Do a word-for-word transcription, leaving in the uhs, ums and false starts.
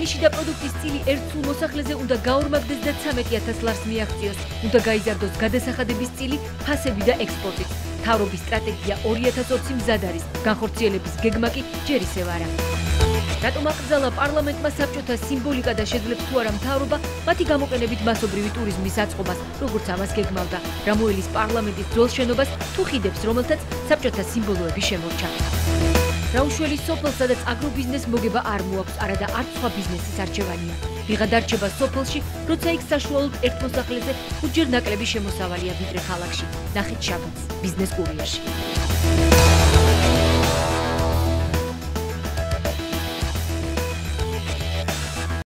ჩვენი შიდა პროდუქტის წილი ერთ სულ მოსახლეზე უნდა გაორმაგდეს და ცამეტი ათას ლარს მიაღწიოს. უნდა გაიზარდოს გადასახადების წილი, ფასები და ექსპორტით. მთავრობის სტრატეგია ორი ათას ოცი მზად არის. განხორციელების გეგმა კი ჯერ ისევ არა. რატომ აკრძალა პარლამენტმა საბჭოთა სიმბოლიკა და შეძლებს თუ არა მთავრობა მათი გამოყენებით მასობრივი ტურიზმის აწყობას, როგორც ამას გეგმავდა. რა მოელის პარლამენტის ძველ შენობას თუ ხიდებს, რომელთაც საბჭოთა სიმბოლოები შემორჩა. რა უშველის სოფელს, სადაც აგრობიზნეს მოგება არ მოაქვს, არადა არც სხვა ბიზნესის არჩევანია. ვიღად არჩება სოფელში, როცა იქ საშუალოდ ერთ მოსახლეზე ხუთჯერ ნაკლები შემოსავალია ვიდრე ქალაქში. ნახეთ შაბათს ბიზნესკურიერში.